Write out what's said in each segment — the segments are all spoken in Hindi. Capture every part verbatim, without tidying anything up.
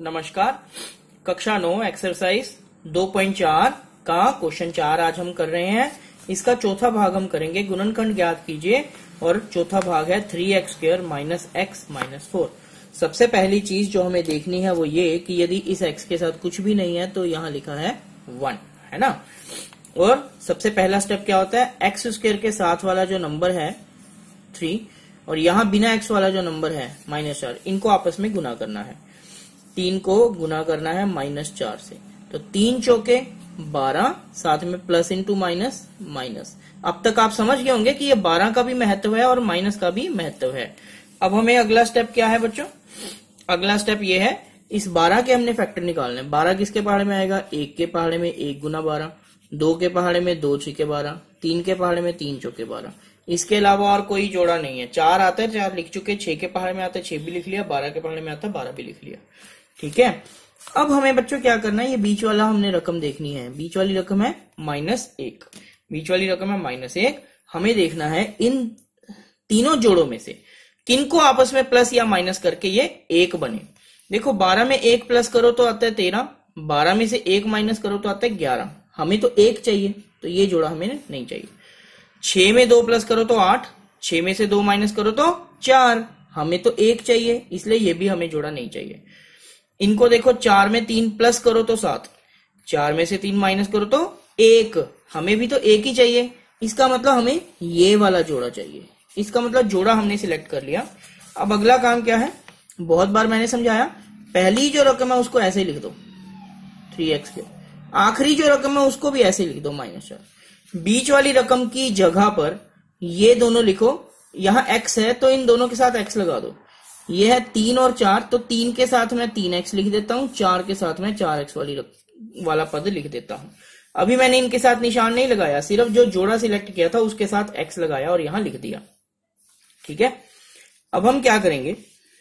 नमस्कार। कक्षा नौ एक्सरसाइज दो पॉइंट चार का क्वेश्चन चार आज हम कर रहे हैं। इसका चौथा भाग हम करेंगे। गुणनखंड ज्ञात कीजिए और चौथा भाग है three x square minus x minus four. सबसे पहली चीज जो हमें देखनी है वो ये कि यदि इस एक्स के साथ कुछ भी नहीं है तो यहाँ लिखा है वन, है ना। और सबसे पहला स्टेप क्या होता है, एक्स स्क्वायर के साथ वाला जो नंबर है थ्री और यहाँ बिना एक्स वाला जो नंबर है माइनस चार, इनको आपस में गुना करना है। तीन को गुना करना है माइनस चार से, तो तीन चौके बारह, साथ में प्लस इंटू माइनस माइनस। अब तक आप समझ गए होंगे कि ये बारह का भी महत्व है और माइनस का भी महत्व है। अब हमें अगला स्टेप क्या है बच्चों, अगला स्टेप ये है इस बारह के हमने फैक्टर निकालना है। बारह किसके पहाड़े में आएगा, एक के पहाड़े में एक गुना बारह, दो के पहाड़े में दो छीके बारह, तीन के पहाड़े में तीन चौके बारह। इसके अलावा और कोई जोड़ा नहीं है। चार आता है, चार लिख चुके, छह के पहाड़े में आता है छह भी लिख लिया, बारह के पहाड़े में आता है बारह भी लिख लिया। ठीक है। अब हमें बच्चों क्या करना है, ये बीच वाला हमने रकम देखनी है। बीच वाली रकम है माइनस एक, बीच वाली रकम है माइनस एक। हमें देखना है इन तीनों जोड़ों में से किनको आपस में प्लस या माइनस करके ये एक बने। देखो बारह में एक प्लस करो तो आता है तेरह, बारह में से एक माइनस करो तो आता है ग्यारह। हमें तो एक चाहिए, तो ये जोड़ा हमें नहीं चाहिए। छह में दो प्लस करो तो आठ, छह में से दो माइनस करो तो चार। हमें तो एक चाहिए, इसलिए ये भी हमें जोड़ा नहीं चाहिए। इनको देखो, चार में तीन प्लस करो तो सात, चार में से तीन माइनस करो तो एक। हमें भी तो एक ही चाहिए, इसका मतलब हमें ये वाला जोड़ा चाहिए। इसका मतलब जोड़ा हमने सिलेक्ट कर लिया। अब अगला काम क्या है, बहुत बार मैंने समझाया, पहली जो रकम है उसको ऐसे ही लिख दो थ्री एक्स के, आखिरी जो रकम है उसको भी ऐसे लिख दो माइनस चार। बीच वाली रकम की जगह पर ये दोनों लिखो। यहां एक्स है तो इन दोनों के साथ एक्स लगा दो। ये है तीन और चार, तो तीन के साथ मैं तीन एक्स लिख देता हूं, चार के साथ मैं चार एक्स वाली वाला पद लिख देता हूं। अभी मैंने इनके साथ निशान नहीं लगाया, सिर्फ जो जोड़ा सिलेक्ट किया था उसके साथ एक्स लगाया और यहां लिख दिया। ठीक है। अब हम क्या करेंगे,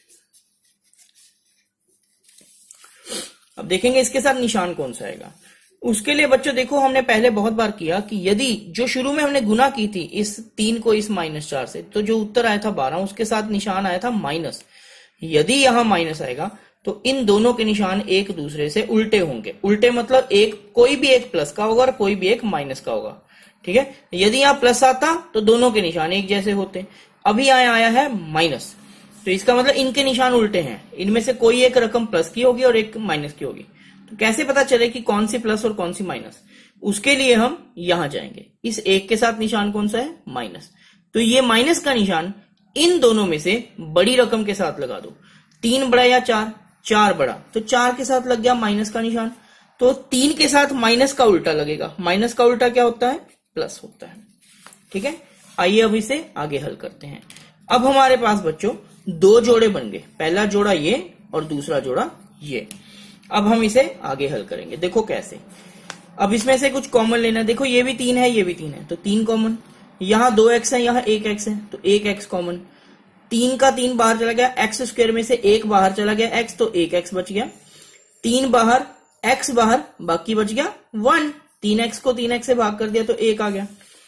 अब देखेंगे इसके साथ निशान कौन सा आएगा। उसके लिए बच्चों देखो, हमने पहले बहुत बार किया कि यदि जो शुरू में हमने गुना की थी इस तीन को इस माइनस चार से, तो जो उत्तर आया था बारह, उसके साथ निशान आया था माइनस। यदि यहां माइनस आएगा तो इन दोनों के निशान एक दूसरे से उल्टे होंगे। उल्टे मतलब एक, कोई भी एक प्लस का होगा और कोई भी एक माइनस का होगा। ठीक है। यदि यहां प्लस आता तो दोनों के निशान एक जैसे होते। अभी आया आया है माइनस, तो इसका मतलब इनके निशान उल्टे हैं। इनमें से कोई एक रकम प्लस की होगी और एक माइनस की होगी। तो कैसे पता चले कि कौन सी प्लस और कौन सी माइनस, उसके लिए हम यहां जाएंगे। इस एक के साथ निशान कौन सा है, माइनस। तो ये माइनस का निशान इन दोनों में से बड़ी रकम के साथ लगा दो। तीन बड़ा या चार, चार बड़ा, तो चार के साथ लग गया माइनस का निशान। तो तीन के साथ माइनस का उल्टा लगेगा। माइनस का उल्टा क्या होता है, प्लस होता है। ठीक है। आइए अब इसे आगे हल करते हैं। अब हमारे पास बच्चों दो जोड़े बन गए, पहला जोड़ा ये और दूसरा जोड़ा ये। अब हम इसे आगे हल करेंगे। देखो कैसे, अब इसमें से कुछ कॉमन लेना है। देखो ये भी तीन है, ये भी तीन है, तो तीन कॉमन। यहाँ दो एक्स है, यहाँ एक एक्स है, तो एक एक्स कॉमन। तीन का तीन बाहर चला गया, एक्स स्क्वायर में से एक बाहर चला गया एक्स, तो एक एक्स बच गया। तीन बाहर, एक्स बाहर, बाकी बच गया वन। तीन एक्स को तीन एक्स से भाग कर दिया तो एक आ गया।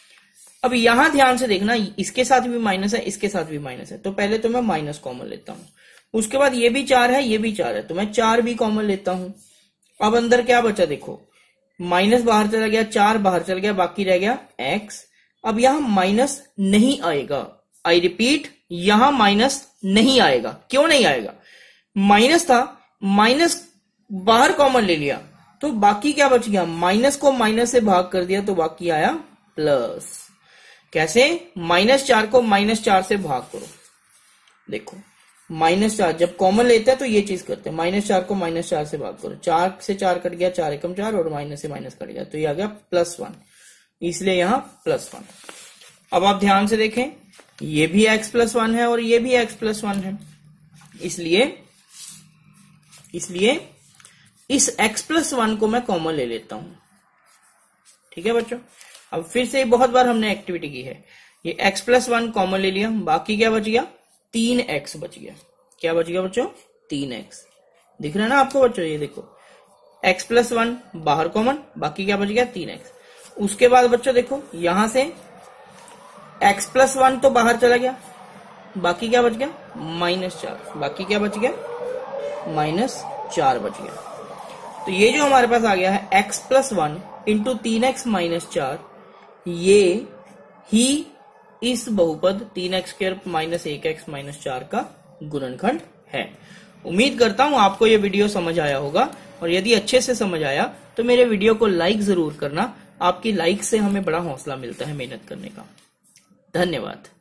अब यहां ध्यान से देखना, इसके साथ भी माइनस है, इसके साथ भी माइनस है, तो पहले तो मैं माइनस कॉमन लेता हूं। उसके बाद ये भी चार है, ये भी चार है, तो मैं चार भी कॉमन लेता हूं। अब अंदर क्या बचा, देखो माइनस बाहर चला गया, चार बाहर चल गया, बाकी रह गया एक्स। अब यहां माइनस नहीं आएगा। आई रिपीट, यहां माइनस नहीं आएगा। क्यों नहीं आएगा, माइनस था, माइनस बाहर कॉमन ले लिया, तो बाकी क्या बच गया, माइनस को माइनस से भाग कर दिया तो बाकी आया प्लस। कैसे, माइनस चार को माइनस चार से भाग करो। देखो माइनस चार जब कॉमन लेते हैं तो ये चीज करते हैं, माइनस चार को माइनस चार से भाग करो। चार से चार कट गया, चार एकम चार, और माइनस से माइनस कट गया, तो ये आ गया प्लस वन, इसलिए यहां प्लस वन। अब आप ध्यान से देखें, ये भी एक्स प्लस वन है और ये भी एक्स प्लस वन है, इसलिए इसलिए इस एक्स प्लस वन को मैं कॉमन ले लेता हूं। ठीक है बच्चों। अब फिर से बहुत बार हमने एक्टिविटी की है, ये एक्स प्लस वन कॉमन ले लिया, बाकी क्या बच गया, तीन एक्स बच गया। क्या बच गया बच्चों, तीन एक्स। दिख रहा है ना आपको बच्चों, ये देखो एक्स प्लस वन बाहर कॉमन, बाकी क्या बच गया, तीन एक्स। उसके बाद बच्चों देखो यहां से एक्स प्लस वन तो बाहर चला गया, बाकी क्या बच गया, माइनस चार, बाकी क्या बच गया, माइनस चार बच गया। तो ये जो हमारे पास आ गया है x प्लस वन इंटू तीन एक्स माइनस चार, ये ही इस बहुपद तीन एक्स स्क्वायर माइनस एक एक्स माइनस चार का गुणनखंड है। उम्मीद करता हूं आपको ये वीडियो समझ आया होगा, और यदि अच्छे से समझ आया तो मेरे वीडियो को लाइक जरूर करना। आपकी लाइक से हमें बड़ा हौसला मिलता है मेहनत करने का। धन्यवाद।